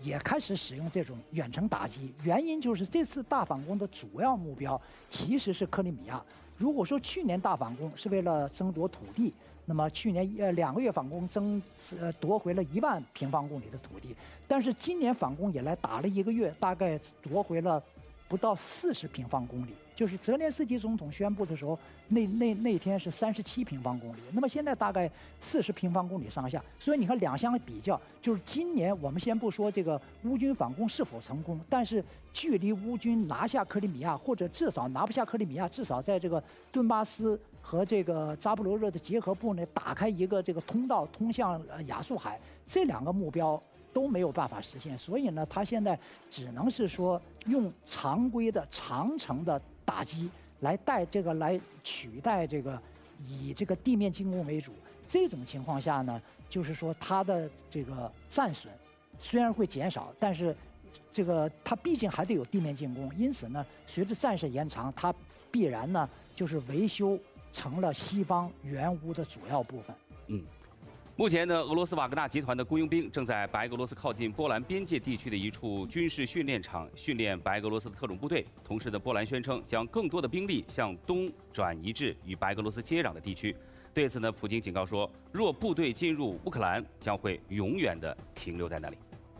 F: 也开始使用这种远程打击。原因就是这次大反攻的主要目标其实是克里米亚。如果说去年大反攻是为了争夺土地，那么去年2个月反攻夺回了1万平方公里的土地，但是今年反攻以来打了1个月，大概夺回了不到40平方公里。就是泽连斯基总统宣布的时候，那天是37平方公里，那么现在大概40平方公里上下。所以你看两相比较，就是今年我们先不说这个乌军反攻是否成功，但是距离乌军拿下克里米亚，或者至少拿不下克里米亚，至少在这个顿巴斯和这个扎波罗热的结合部呢，打开一个这个通道通向亚速海，这2个目标都没有办法实现。所以呢，他现在只能是说用常规的长程的打击来取代这个以这个地面进攻为主。这种情况下呢，就是说它的这个战损虽然会减少，但是这个它毕竟还得有地面进攻，因此呢，随着战事延长，它必然呢就是维修成了西方援乌的主要部分。
A: 目前呢，俄罗斯瓦格纳集团的雇佣兵正在白俄罗斯靠近波兰边界地区的一处军事训练场训练白俄罗斯的特种部队。同时呢，波兰宣称将更多的兵力向东转移至与白俄罗斯接壤的地区。对此呢，普京警告说，若部队进入乌克兰，将会永远地停留在那里。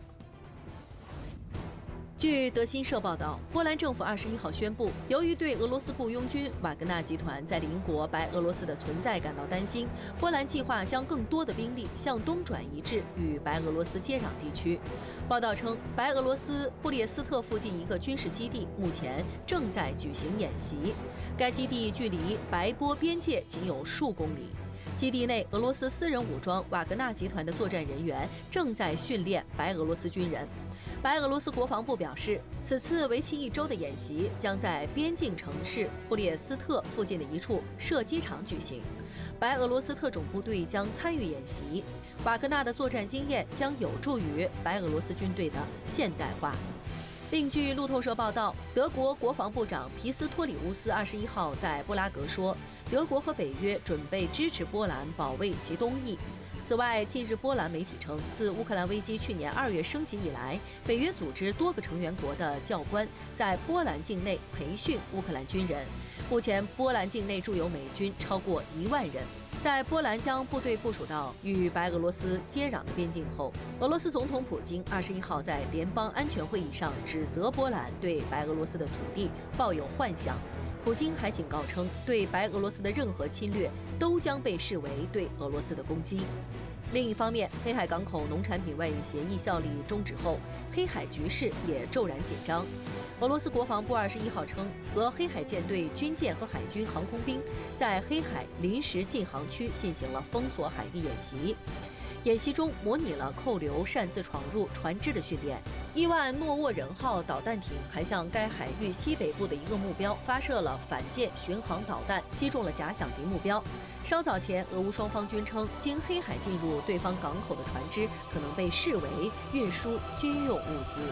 C: 据德新社报道，波兰政府21号宣布，由于对俄罗斯雇佣军瓦格纳集团在邻国白俄罗斯的存在感到担心，波兰计划将更多的兵力向东转移至与白俄罗斯接壤地区。报道称，白俄罗斯布列斯特附近一个军事基地目前正在举行演习，该基地距离白波边界仅有数公里。基地内，俄罗斯私人武装瓦格纳集团的作战人员正在训练白俄罗斯军人。白俄罗斯国防部表示，此次为期1周的演习将在边境城市布列斯特附近的一处射击场举行。白俄罗斯特种部队将参与演习，瓦格纳的作战经验将有助于白俄罗斯军队的现代化。另据路透社报道，德国国防部长皮斯托里乌斯21号在布拉格说，德国和北约准备支持波兰保卫其东翼。此外，近日波兰媒体称，自乌克兰危机去年2月升级以来，北约组织多个成员国的教官在波兰境内培训乌克兰军人。目前，波兰境内驻有美军超过1万人。在波兰将部队部署到与白俄罗斯接壤的边境后，俄罗斯总统普京21号在联邦安全会议上指责波兰对白俄罗斯的土地抱有幻想。普京还警告称，对白俄罗斯的任何侵略都将被视为对俄罗斯的攻击。另一方面，黑海港口农产品外运协议效力终止后，黑海局势也骤然紧张。俄罗斯国防部21号称，俄黑海舰队军舰和海军航空兵在黑海临时禁航区进行了封锁海域演习。演习中模拟了扣留擅自闯入船只的训练。伊万诺沃人号导弹艇还向该海域西北部的一个目标发射了反舰巡航导弹，击中了假想敌目标。稍早前，俄乌双方均称，经黑海进入对方港口的船只可能被视为运输军用物资。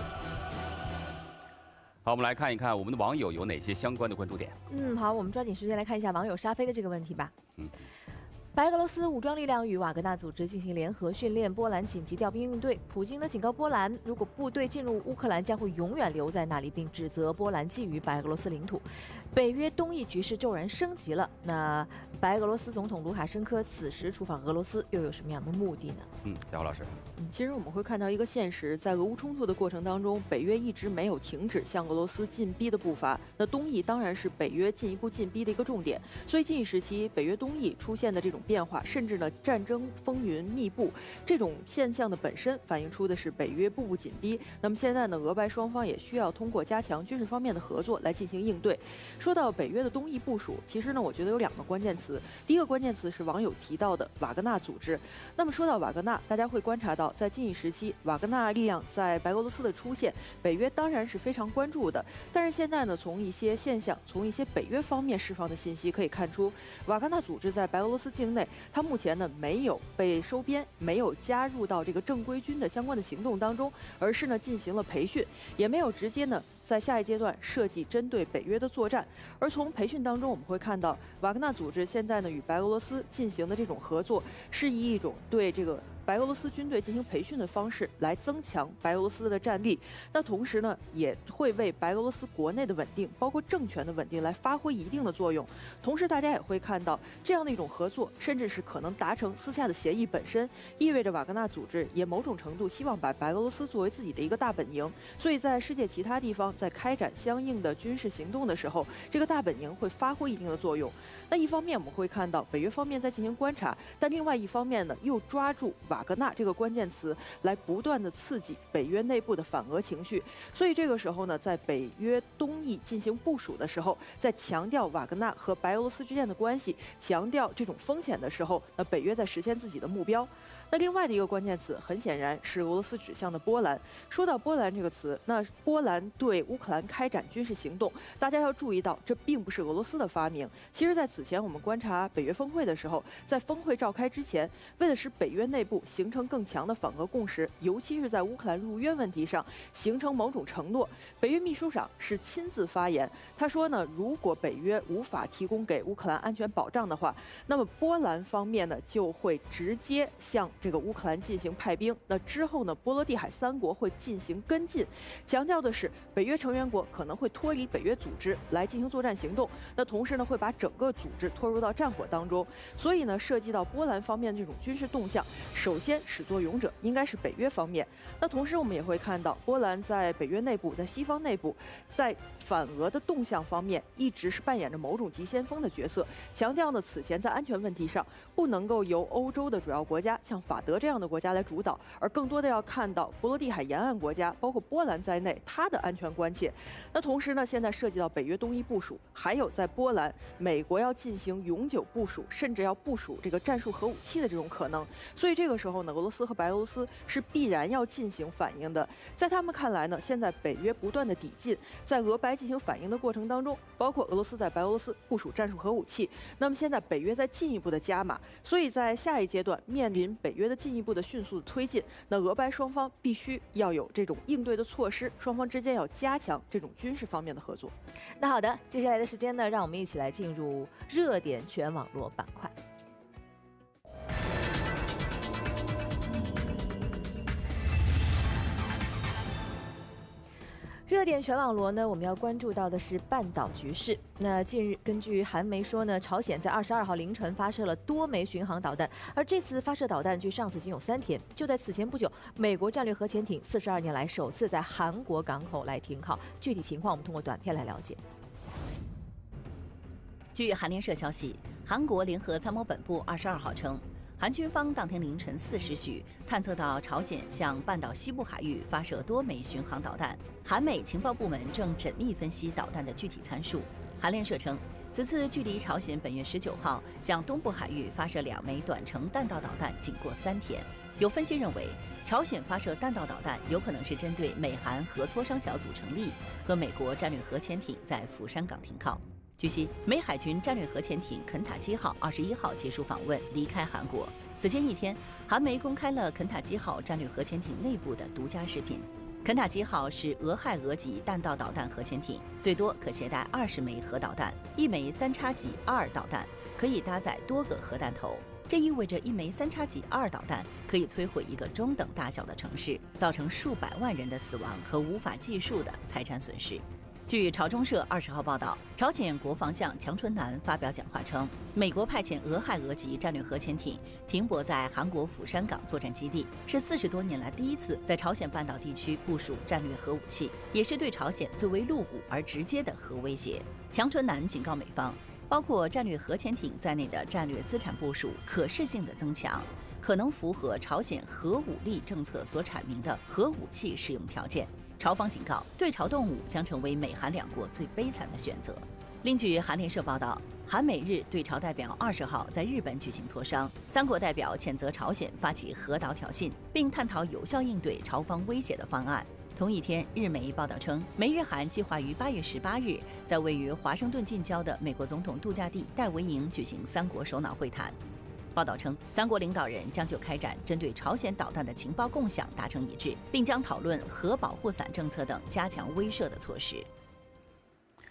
A: 好，我们来看一看我们的网友有哪些相关的关注点。
B: 好，我们抓紧时间来看一下网友沙飞的这个问题吧。白俄罗斯武装力量与瓦格纳组织进行联合训练，波兰紧急调兵应对。普京呢警告波兰，如果部队进入乌克兰，将会永远留在那里，并指责波兰觊觎白俄罗斯领土。北约东翼局势骤然升级了。那白俄罗斯总统卢卡申科此时出访俄罗斯，又有什么样的目的呢？
A: 小胡老师，
G: 其实我们会看到一个现实，在俄乌冲突的过程当中，北约一直没有停止向俄罗斯进逼的步伐。那东翼当然是北约进一步进逼的一个重点。所以近一时期，北约东翼出现的这种变化，甚至呢战争风云密布，这种现象的本身反映出的是北约步步紧逼。那么现在呢，俄白双方也需要通过加强军事方面的合作来进行应对。说到北约的东翼部署，其实呢，我觉得有2个关键词。第一个关键词是网友提到的瓦格纳组织。那么说到瓦格纳，大家会观察到，在近一时期，瓦格纳力量在白俄罗斯的出现，北约当然是非常关注的。但是现在呢，从一些现象，从一些北约方面释放的信息可以看出，瓦格纳组织在白俄罗斯境内，它目前呢没有被收编，没有加入到这个正规军的相关的行动当中，而是呢进行了培训，也没有直接呢在下一阶段设计针对北约的作战。而从培训当中，我们会看到瓦格纳组织现在呢与白俄罗斯进行的这种合作，是以一种对这个白俄罗斯军队进行培训的方式来增强白俄罗斯的战力。那同时呢，也会为白俄罗斯国内的稳定，包括政权的稳定来发挥一定的作用。同时，大家也会看到这样的一种合作，甚至是可能达成私下的协议本身，意味着瓦格纳组织也某种程度希望把白俄罗斯作为自己的一个大本营。所以在世界其他地方在开展相应的军事行动的时候，这个大本营会发挥一定的作用。那一方面我们会看到北约方面在进行观察，但另外一方面呢，又抓住瓦格纳这个关键词来不断的刺激北约内部的反俄情绪。所以这个时候呢，在北约东翼进行部署的时候，在强调瓦格纳和白俄罗斯之间的关系，强调这种风险的时候，那北约在实现自己的目标。那另外的一个关键词，很显然是俄罗斯指向的波兰。说到波兰这个词，那波兰对乌克兰开展军事行动，大家要注意到，这并不是俄罗斯的发明。其实，在此前我们观察北约峰会的时候，在峰会召开之前，为了使北约内部形成更强的反俄共识，尤其是在乌克兰入约问题上形成某种承诺，北约秘书长是亲自发言，他说呢，如果北约无法提供给乌克兰安全保障的话，那么波兰方面呢就会直接向这个乌克兰进行派兵。那之后呢，波罗的海3国会进行跟进，强调的是北约成员国可能会脱离北约组织来进行作战行动，那同时呢会把整个组织拖入到战火当中。所以呢，涉及到波兰方面这种军事动向，首先始作俑者应该是北约方面。那同时我们也会看到，波兰在北约内部，在西方内部，在反俄的动向方面一直是扮演着某种急先锋的角色，强调呢此前在安全问题上不能够由欧洲的主要国家像法德这样的国家来主导，而更多的要看到波罗的海沿岸国家，包括波兰在内，它的安全关切。那同时呢，现在涉及到北约东翼部署，还有在波兰，美国要进行永久部署，甚至要部署这个战术核武器的这种可能。所以这个时候呢，俄罗斯和白俄罗斯是必然要进行反应的。在他们看来呢，现在北约不断的抵近，在俄白进行反应的过程当中，包括俄罗斯在白俄罗斯部署战术核武器，那么现在北约在进一步的加码，所以在下一阶段面临北约的进一步的迅速的推进，那俄白双方必须要有这种应对的措施，双方之间要加强这种军事方面的合作。
B: 那好的，接下来的时间呢，让我们一起来进入热点全网络板块。热点全网罗呢，我们要关注到的是半岛局势。那近日，根据韩媒说呢，朝鲜在22号凌晨发射了多枚巡航导弹，而这次发射导弹距上次仅有3天。就在此前不久，美国战略核潜艇42年来首次在韩国港口来停靠。具体情况，我们通过短片来了解。
C: 据韩联社消息，韩国联合参谋本部22号称，韩军方当天凌晨4时许探测到朝鲜向半岛西部海域发射多枚巡航导弹，韩美情报部门正缜密分析导弹的具体参数。韩联社称，此次距离朝鲜本月19号向东部海域发射2枚短程弹道导弹仅过3天。有分析认为，朝鲜发射弹道导弹有可能是针对美韩核磋商小组成立和美国战略核潜艇在釜山港停靠。据悉，美海军战略核潜艇肯塔基号21号结束访问，离开韩国。此前一天，韩媒公开了肯塔基号战略核潜艇内部的独家视频。肯塔基号是俄亥俄级弹道导弹核潜艇，最多可携带20枚核导弹，1枚3x戟2导弹可以搭载多个核弹头。这意味着1枚3x戟2导弹可以摧毁一个中等大小的城市，造成数百万人的死亡和无法计数的财产损失。据朝中社20号报道，朝鲜国防相强春南发表讲话称，美国派遣俄亥俄级战略核潜艇停泊在韩国釜山港作战基地，是40多年来第一次在朝鲜半岛地区部署战略核武器，也是对朝鲜最为露骨而直接的核威胁。强春南警告美方，包括战略核潜艇在内的战略资产部署可视性的增强，可能符合朝鲜核武力政策所阐明的核武器使用条件。朝方警告，对朝动武将成为美韩2国最悲惨的选择。另据韩联社报道，韩美日对朝代表20号在日本举行磋商，3国代表谴责朝鲜发起核岛挑衅，并探讨有效应对朝方威胁的方案。同一天，日媒报道称，美日韩计划于8月18日在位于华盛顿近郊的美国总统度假地戴维营举行3国首脑会谈。报道称，3国领导人将就开展针对朝鲜导弹的情报共享达成一致，并将讨论核保护伞政策等加强威慑的措施。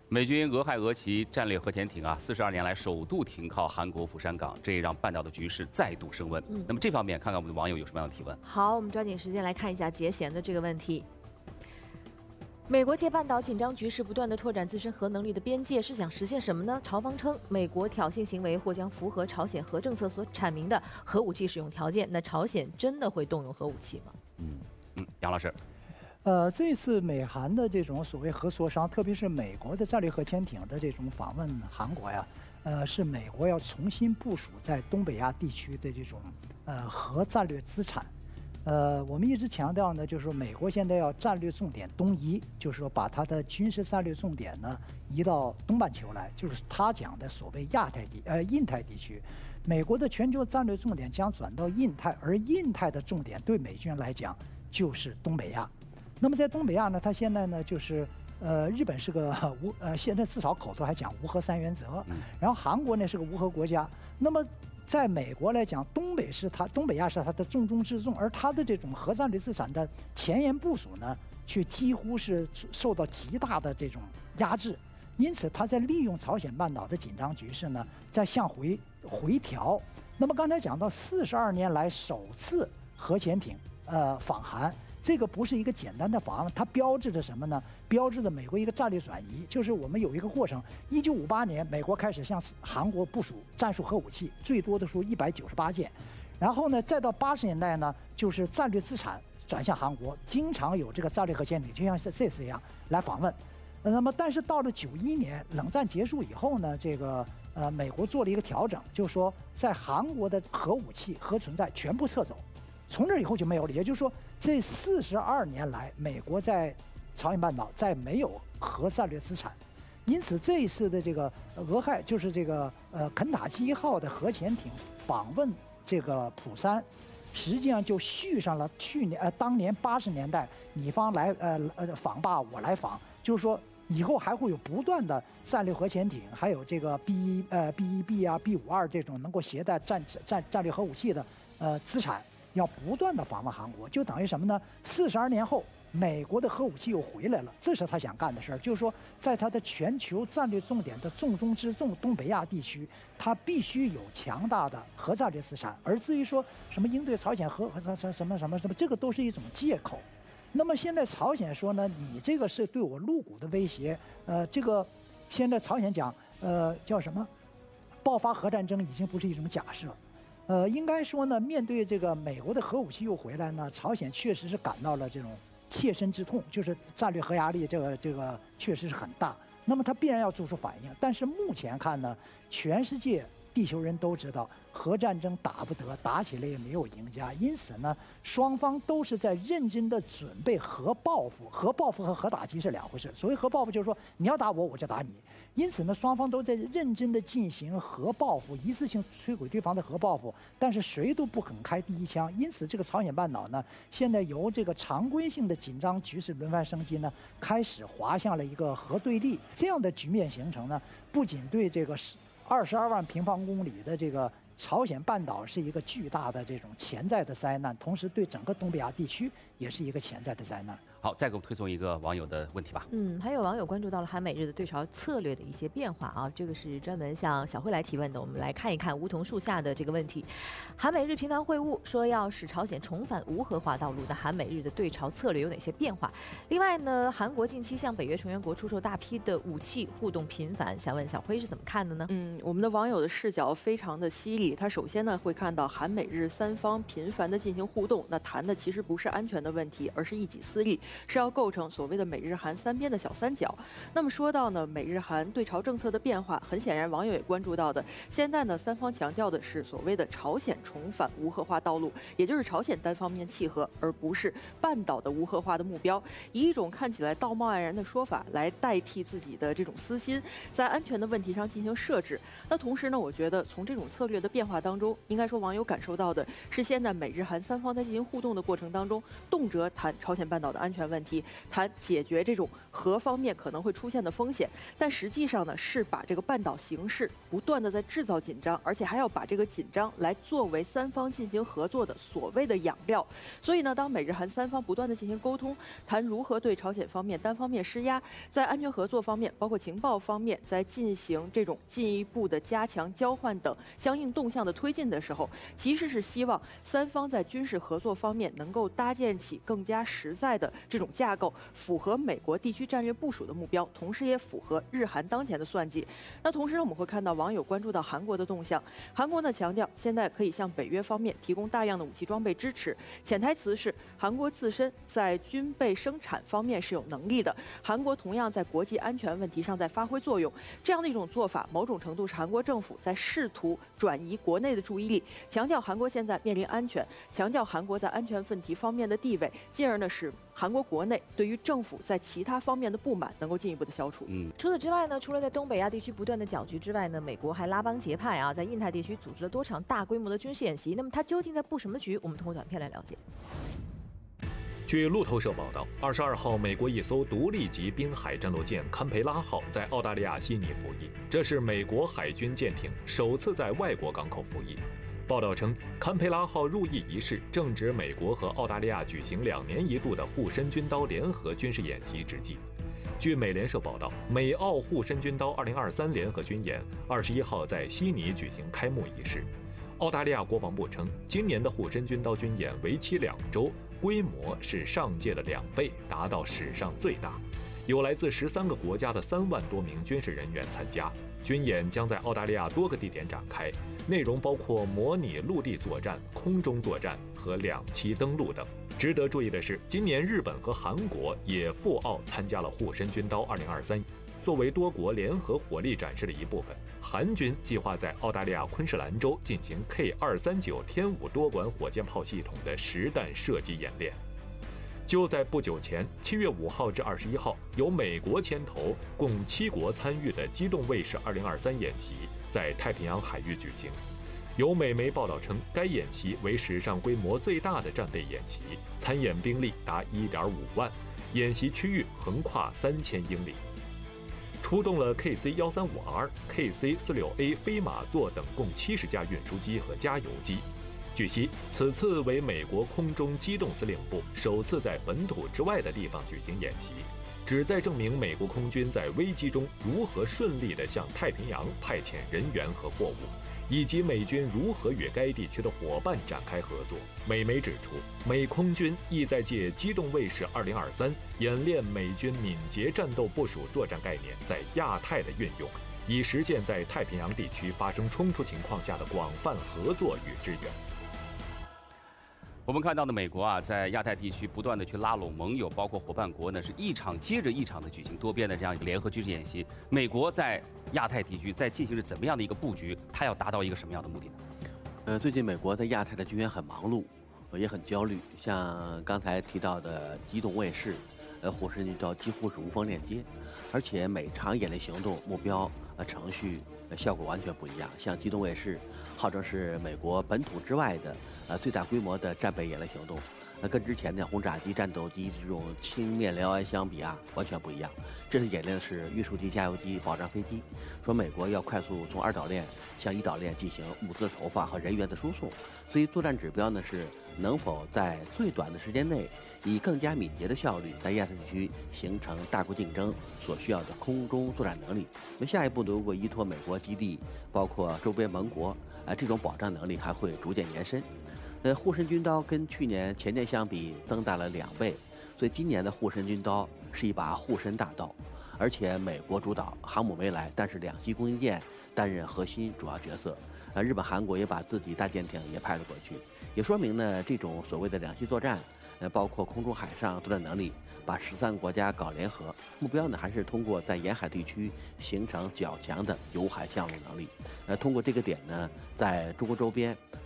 A: 美军俄亥俄级战略核潜艇42年来首度停靠韩国釜山港，这也让半岛的局势再度升温。那么这方面，看看我们的网友有什么样的提问。
B: 好，我们抓紧时间来看一下节贤的这个问题。美国借半岛紧张局势不断地拓展自身核能力的边界，是想实现什么呢？朝方称，美国挑衅行为或将符合朝鲜核政策所阐明的核武器使用条件。那朝鲜真的会动用核武器吗？
A: 杨老师。
F: 这次美韩的这种所谓核磋商，特别是美国的战略核潜艇的这种访问韩国呀，是美国要重新部署在东北亚地区的这种核战略资产。我们一直强调呢，就是说美国现在要战略重点东移，就是说把它的军事战略重点呢移到东半球来，就是他讲的所谓印太地区。美国的全球战略重点将转到印太，而印太的重点对美军来讲就是东北亚。那么在东北亚呢，它现在呢就是日本是个现在至少口头还讲无核三原则，然后韩国呢是个无核国家。那么在美国来讲，东北亚是它的重中之重，而它的这种核战略资产的前沿部署呢，却几乎是受到极大的这种压制。因此，它在利用朝鲜半岛的紧张局势呢，在向回调。那么刚才讲到42年来首次核潜艇访韩。这个不是一个简单的访问，它标志着什么呢？标志着美国一个战略转移，就是我们有一个过程。1958年，美国开始向韩国部署战术核武器，最多的时候198件，然后呢，再到80年代呢，就是战略资产转向韩国，经常有这个战略核潜艇，就像这次一样来访问。那么，但是到了91年，冷战结束以后呢，这个美国做了一个调整，就是说在韩国的核武器、核存在全部撤走。从这以后就没有了，也就是说，这42年来，美国在朝鲜半岛再没有核战略资产，因此这一次的这个就是这个肯塔基号的核潜艇访问这个釜山，实际上就续上了当年80年代你方来访罢我来访，就是说以后还会有不断的战略核潜艇，还有这个 B1B 啊 B52这种能够携带战略核武器的资产。要不断的访问韩国，就等于什么呢？42年后，美国的核武器又回来了，这是他想干的事儿。就是说，在他的全球战略重点的重中之重东北亚地区，他必须有强大的核战略资产。而至于说什么应对朝鲜核什么，这个都是一种借口。那么现在朝鲜说呢，你这个是对我陆谷的威胁。这个现在朝鲜讲，叫什么？爆发核战争已经不是一种假设。应该说呢，面对这个美国的核武器又回来呢，朝鲜确实是感到了这种切身之痛，就是战略核压力这个确实是很大。那么它必然要做出反应。但是目前看呢，全世界地球人都知道，核战争打不得，打起来也没有赢家。因此呢，双方都是在认真的准备核报复。核报复和核打击是两回事。所谓核报复，就是说你要打我，我就打你。因此呢，双方都在认真的进行核报复，一次性摧毁对方的核报复，但是谁都不肯开第一枪。因此，这个朝鲜半岛呢，现在由这个常规性的紧张局势轮番升级呢，开始滑向了一个核对立。这样的局面形成呢，不仅对这个22万平方公里的这个朝鲜半岛是一个巨大的这种潜在的灾难，同时对整个东北亚地区也是一个潜在的灾难。
A: 好，再给我们推送一个网友的问题吧。
B: 还有网友关注到了韩美日的对朝策略的一些变化啊，这个是专门向小慧来提问的。我们来看一看梧桐树下的这个问题。韩美日频繁会晤，说要使朝鲜重返无核化道路的韩美日的对朝策略有哪些变化？另外呢，韩国近期向北约成员国出售大批的武器，互动频繁，想问小辉是怎么看的呢？
G: 我们的网友的视角非常的犀利。他首先呢会看到韩美日三方频繁的进行互动，那谈的其实不是安全的问题，而是一己私利。是要构成所谓的美日韩三边的小三角。那么说到呢美日韩对朝政策的变化，很显然网友也关注到的，现在呢三方强调的是所谓的朝鲜重返无核化道路，也就是朝鲜单方面契合，而不是半岛的无核化的目标，以一种看起来道貌岸然的说法来代替自己的这种私心，在安全的问题上进行设置。那同时呢，我觉得从这种策略的变变化当中，应该说网友感受到的是，现在美日韩三方在进行互动的过程当中，动辄谈朝鲜半岛的安全问题，谈解决这种核方面可能会出现的风险，但实际上呢，是把这个半岛形势不断的在制造紧张，而且还要把这个紧张来作为三方进行合作的所谓的养料。所以呢，当美日韩三方不断的进行沟通，谈如何对朝鲜方面单方面施压，在安全合作方面，包括情报方面，在进行这种进一步的加强交换等相应动向的推进的时候，其实是希望三方在军事合作方面能够搭建起更加实在的这种架构，符合美国地区战略部署的目标，同时也符合日韩当前的算计。那同时我们会看到网友关注到韩国的动向，韩国呢强调现在可以向北约方面提供大量的武器装备支持，潜台词是韩国自身在军备生产方面是有能力的，韩国同样在国际安全问题上在发挥作用。这样的一种做法，某种程度是韩国政府在试图转移国内的注意力，强调韩国现在面临安全，强调韩国在安全问题方面的地位，进而呢使韩国国内对于政府在其他方面的不满能够进一步的消除。
B: 除此之外呢，除了在东北亚地区不断的搅局之外呢，美国还拉帮结派啊，在印太地区组织了多场大规模的军事演习。那么它究竟在布什么局？我们通过短片来了解。
H: 据路透社报道，22号，美国一艘独立级滨海战斗舰堪培拉号在澳大利亚悉尼服役，这是美国海军舰艇首次在外国港口服役。报道称，堪培拉号入役仪式正值美国和澳大利亚举行2年一度的护身军刀联合军事演习之际。据美联社报道，美澳护身军刀2023联合军演21号在悉尼举行开幕仪式。澳大利亚国防部称，今年的护身军刀军演为期2周，规模是上届的2倍，达到史上最大。有来自13个国家的3万多名军事人员参加。军演将在澳大利亚多个地点展开，内容包括模拟陆地作战、空中作战和2栖登陆等。值得注意的是，今年日本和韩国也赴澳参加了护身军刀2023。作为多国联合火力展示的一部分，韩军计划在澳大利亚昆士兰州进行 K239天5多管火箭炮系统的实弹射击演练。就在不久前，7月5号至21号，由美国牵头，共7国参与的机动卫士2023演习在太平洋海域举行。有美媒报道称，该演习为史上规模最大的战备演习，参演兵力达1.5万，演习区域横跨3000英里。出动了 KC-135R、KC-46A 飞马座等共70架运输机和加油机。据悉，此次为美国空中机动司令部首次在本土之外的地方举行演习，旨在证明美国空军在危机中如何顺利地向太平洋派遣人员和货物，以及美军如何与该地区的伙伴展开合作。美媒指出，美空军意在借机动卫士2023演练美军敏捷战斗部署作战概念在亚太的运用，以实现在太平洋地区发生冲突情况下的广泛合作与支援。
A: 我们看到的美国啊，在亚太地区不断的去拉拢盟友，包括伙伴国呢，是一场接着一场的举行多边的这样一个联合军事演习。美国在亚太地区在进行着怎么样的一个布局？它要达到一个什么样的目的呢？
E: 最近美国在亚太的军援很忙碌，也很焦虑。像刚才提到的机动卫士，护身军刀几乎是无缝链接，而且每场演练行动目标、程序、效果完全不一样。像机动卫士，号称是美国本土之外的最大规模的战备演练行动。跟之前的轰炸机、战斗机这种轻面辽安相比啊，完全不一样。这次演练的是运输机、加油机、保障飞机。说美国要快速从2岛链向1岛链进行物资的投放和人员的输送，所以作战指标呢是能否在最短的时间内，以更加敏捷的效率，在亚太地区形成大国竞争所需要的空中作战能力。那么下一步如果依托美国基地，包括周边盟国，这种保障能力还会逐渐延伸。护身军刀跟前年相比增大了2倍，所以今年的护身军刀是一把护身大刀，而且美国主导，航母没来，但是2栖攻击舰担任核心主要角色。日本、韩国也把自己大舰艇也派了过去，也说明呢这种所谓的2栖作战，包括空中、海上作战能力，把13个国家搞联合，目标呢还是通过在沿海地区形成较强的有海相陆能力。通过这个点呢，在中国周边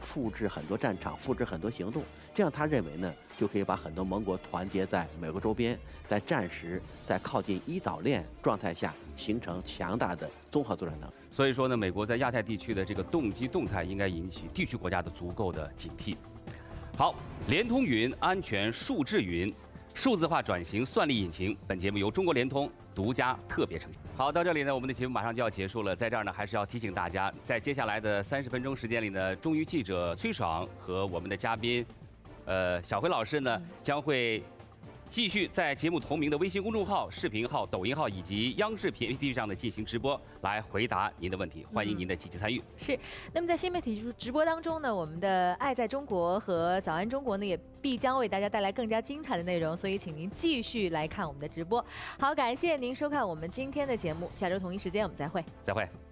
E: 复制很多战场，复制很多行动，这样他认为呢，就可以把很多盟国团结在美国周边，在战时在靠近伊岛链状态下形成强大的综合作战能力。
A: 所以说呢，美国在亚太地区的这个动机动态应该引起地区国家的足够的警惕。好，联通云安全数字云，数字化转型算力引擎。本节目由中国联通独家特别呈现。好，到这里呢，我们的节目马上就要结束了。在这儿呢，还是要提醒大家，在接下来的30分钟时间里呢，中娱记者崔爽和我们的嘉宾，小辉老师呢，将会继续在节目同名的微信公众号、视频号、抖音号以及央视APP 上的进行直播，来回答您的问题。欢迎您的积极参与。
B: 是。那么在新媒体直播当中呢，我们的《爱在中国》和《早安中国》呢，也必将为大家带来更加精彩的内容，所以请您继续来看我们的直播。好，感谢您收看我们今天的节目，下周同一时间我们再会。
A: 再会。